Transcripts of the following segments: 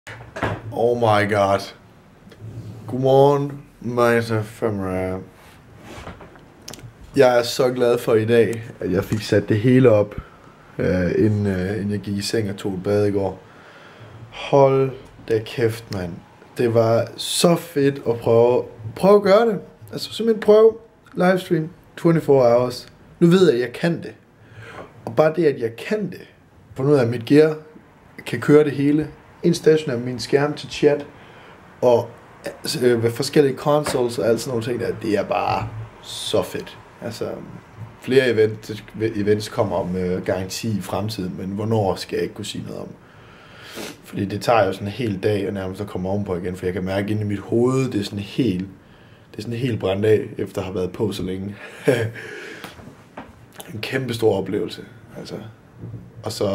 Oh my god. Godmorgen, Majsa Femra. Jeg er så glad for i dag, at jeg fik sat det hele op, inden jeg gik i seng og tog et bad i går. Hold da kæft, mand. Det var så fedt at prøve at gøre det. Altså simpelthen prøve livestream 24 hours. Nu ved jeg, at jeg kan det. Og bare det, at jeg kan det, for nu er mit gear, kan køre det hele. En station af min skærm til chat, og med forskellige consoles og alt sådan nogle ting der, det er bare så fedt. Altså, flere events kommer om garanti i fremtiden, men hvornår skal jeg ikke kunne sige noget om. Fordi det tager jo sådan en hel dag, og nærmest at komme ovenpå igen, for jeg kan mærke inde i mit hoved, det er sådan helt brændt af, efter at have været på så længe. En kæmpe stor oplevelse, altså. Og så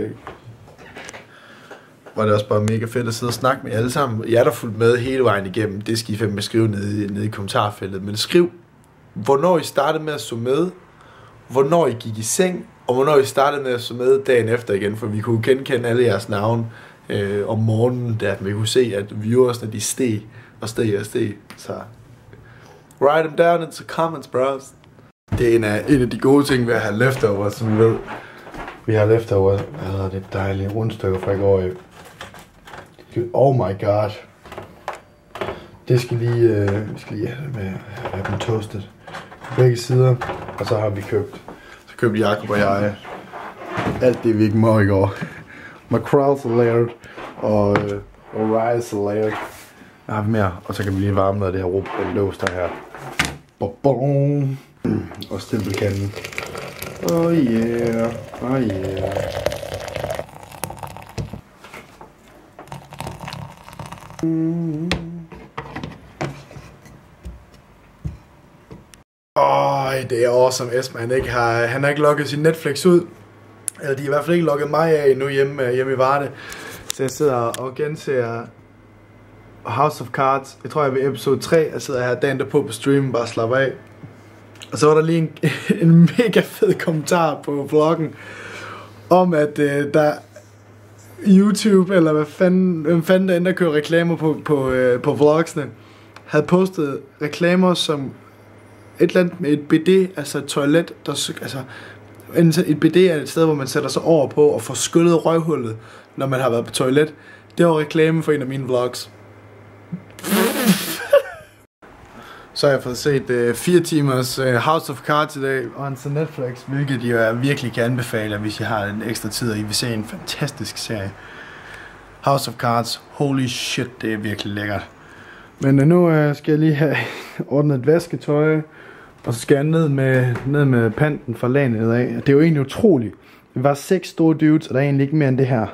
var det også bare mega fedt at sidde og snakke med jer alle sammen. Jeg er der fulgt med hele vejen igennem. Det skal I fandme skrive nede i kommentarfeltet. Men skriv, hvornår I startede med at så med, hvornår I gik i seng, og hvornår I startede med at så med dagen efter igen. For vi kunne genkende alle jeres navne om morgenen, der vi kunne se, at viewersne de steg. Så write them down in the comments, bros. Det er en af de gode ting ved at have leftovers, som I ved. Vi har leftovers. Det er dejlige rundstykker fra i går. Oh my god. Det skal lige, vi skal lige have dem toastet på begge sider. Og så har vi købte Jacob og jeg alt det vi ikke må i går. Mackerel salad og rice salad. Jeg har mere, og så kan vi lige varme noget af det her lås der her. Bom. Og stempelkanden. Oh yeah. Det er awesome, Esben. Han har ikke logget sin Netflix ud. Eller de har i hvert fald ikke logget mig af nu hjemme i Varde. Så jeg sidder og genser House of Cards. Jeg tror jeg er ved episode 3. Jeg sidder her dagen derpå på streamen, bare slapper af. Og så var der lige en mega fed kommentar på vloggen om at der YouTube, eller hvem fanden der kører reklamer på vlogsene, havde postet reklamer som et eller andet med et BD, altså et toilet, et BD er et sted, hvor man sætter sig over på og får skyllet røvhullet, når man har været på toilet. Det var reklame for en af mine vlogs. Så har jeg fået set 4 timers House of Cards i dag, og en Netflix, hvilket jeg virkelig kan anbefale, hvis jeg har en ekstra tid, og I vil se en fantastisk serie. House of Cards, holy shit, det er virkelig lækkert. Men nu skal jeg lige have ordnet et vasketøj, og så skal jeg ned med panten fra landet af. Det er jo egentlig utroligt. Det var 6 store dudes, og der er egentlig ikke mere end det her.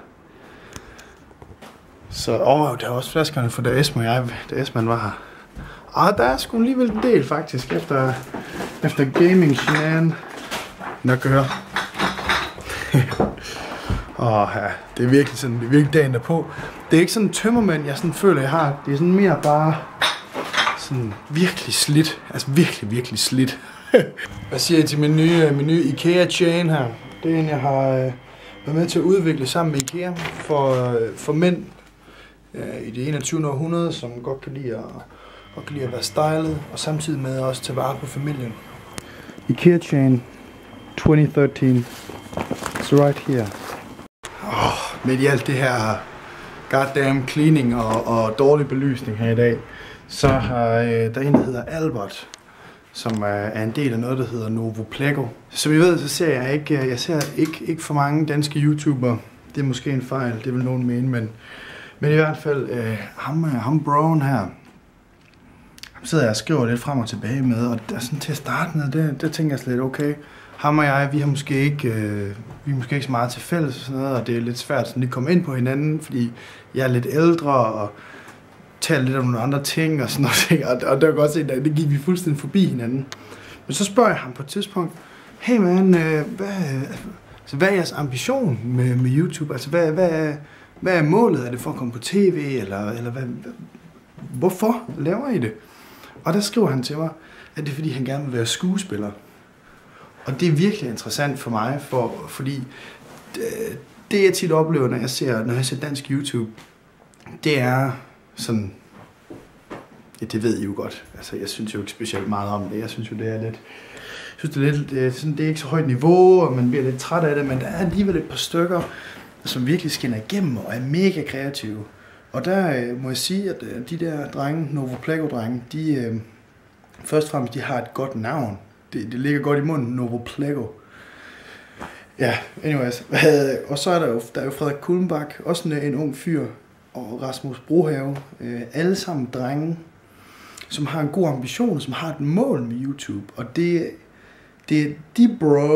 Så, der er også flaskerne for da Esben var her. Der er sgu alligevel en del faktisk, efter gaming shenanigan. Nok høre. Ja, det er virkelig sådan, det er virkelig dagen derpå. Det er ikke sådan en tømmermand, jeg sådan føler, jeg har. Det er sådan mere bare sådan virkelig slidt. Altså virkelig slidt. Hvad siger jeg til min nye IKEA chain her? Det er en, jeg har været med til at udvikle sammen med IKEA for mænd i det 21. århundrede, som godt kan lide at være stylet, og samtidig med også tage vare på familien. IKEA chain 2013. It's right here. Midt i alt det her goddamn cleaning og dårlig belysning her i dag, så har der en, der hedder Albert, som er en del af noget, der hedder Novo Plego. Som I ved, så ser jeg ikke for mange danske YouTubere. Det er måske en fejl, det vil nogen mene, men i hvert fald ham broen her, ham sidder jeg og skriver lidt frem og tilbage med, og der, sådan til at starte med, det tænker jeg slet okay. Ham og jeg, vi er måske ikke så meget til fælles og sådan noget, og det er lidt svært sådan at komme ind på hinanden, fordi jeg er lidt ældre og taler lidt om nogle andre ting og sådan noget, og det var godt set, at det gik vi fuldstændig forbi hinanden. Men så spørger jeg ham på et tidspunkt, hey man, hvad er jeres ambition med YouTube? Altså hvad er målet? Er det for at komme på tv, eller hvad, hvorfor laver I det? Og der skriver han til mig, at det er fordi han gerne vil være skuespiller. Og det er virkelig interessant for mig, fordi det jeg tit oplever, når jeg ser dansk YouTube, det er sådan... Ja, det ved I jo godt. Altså, jeg synes jo ikke specielt meget om det. Jeg synes jo, det er lidt... det er ikke så højt niveau, og man bliver lidt træt af det, men der er alligevel et par stykker, som virkelig skinner igennem og er mega kreative. Og der må jeg sige, at de der drenge, Novoplego-drenge, de først og fremmest, de har et godt navn. Det ligger godt i munden, Novoplego. Ja, anyways. Og så er der jo Frederik Kulmbak, også en ung fyr, og Rasmus Brohave. Alle sammen drenge, som har en god ambition, som har et mål med YouTube. Og det er de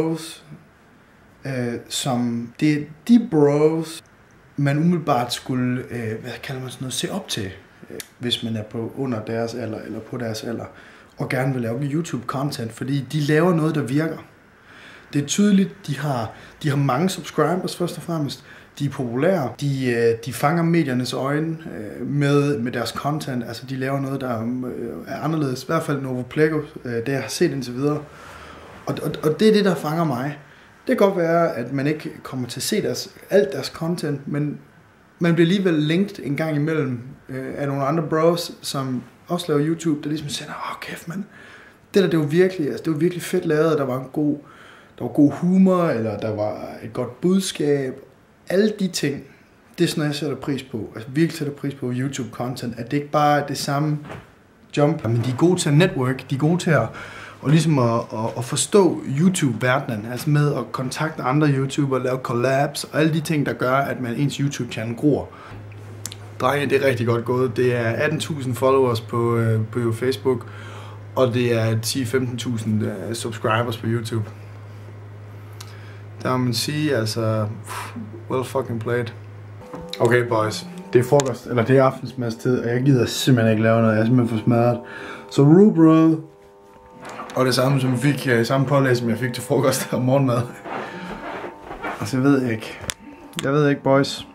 bros, man umiddelbart skulle, se op til, hvis man er på under deres alder, eller på deres alder, og gerne vil lave YouTube-content, fordi de laver noget, der virker. Det er tydeligt, de har mange subscribers først og fremmest, de er populære, de fanger mediernes øjne med deres content, altså de laver noget, der er anderledes, i hvert fald Novoplego, det jeg har set indtil videre. Og det er det, der fanger mig. Det kan godt være, at man ikke kommer til at se alt deres content, men man bliver alligevel linked en gang imellem af nogle andre bros, som også laver YouTube, der ligesom siger, kæft mand, det var virkelig fedt lavet, der var god humor, eller der var et godt budskab. Alle de ting, det er sådan noget, jeg sætter pris på. Altså virkelig sætter pris på YouTube-content, at det ikke bare er det samme jump, men de er gode til at network, de er gode til at forstå YouTube-verdenen, altså med at kontakte andre YouTubere, lave collabs og alle de ting, der gør, at ens YouTube-channel gror. Drenge, det er rigtig godt gået. Det er 18.000 followers på Facebook, og det er 10-15.000 subscribers på YouTube. Der må man sige, altså, well fucking played. Okay boys, det er frokost, eller det er aftensmadstid, og jeg gider simpelthen ikke lave noget, jeg er simpelthen for smadret. Så rugbrød, og det samme som jeg fik, samme pålæg som jeg fik til frokost og morgenmad. Altså jeg ved ikke boys,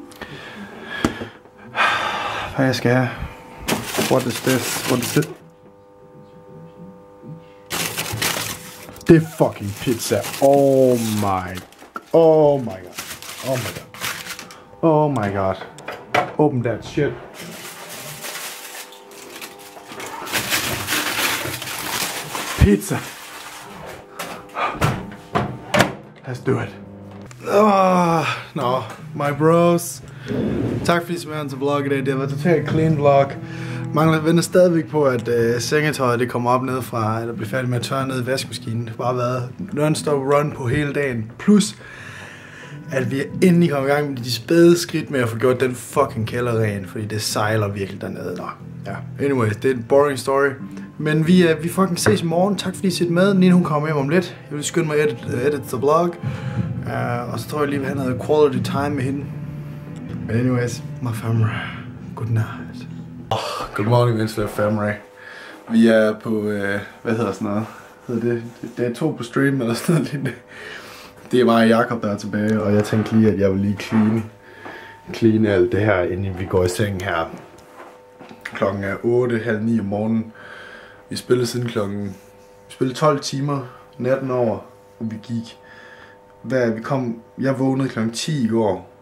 hvad jeg skal have. What is this? Det er fucking pizza. Oh my god. Open that shit. Pizza. Let's do it. My bros. Tak fordi I så med til vlog i dag. Det var totalt clean vlog. Venter stadigvæk på, at sengetøjet det kommer op ned fra, eller bliver færdig med at tørre ned i vaskemaskinen. Det har bare været non-stop run på hele dagen. Plus, at vi endelig kommer i gang med de spæde skridt med at få gjort den fucking kælder ren, fordi det sejler virkelig dernede. Nå, ja. Anyways, det er en boring story. Men vi fucking ses i morgen. Tak fordi I set med. Nina hun kommer hjem om lidt. Jeg vil skynde mig at edit the vlog. Og så tror jeg lige, at vi har noget quality time med hende. But anyways, my family. Good night. Good morning, Venstre family. Vi er på, hvad hedder sådan noget? Det er 2 på stream eller sådan noget. Det er mig og Jakob, der er tilbage, og jeg tænkte lige, at jeg vil lige clean alt det her, inden vi går i seng her. Klokken er 8:30 om morgenen. Vi spillede 12 timer natten over, og jeg vågnede klokken 10 i går.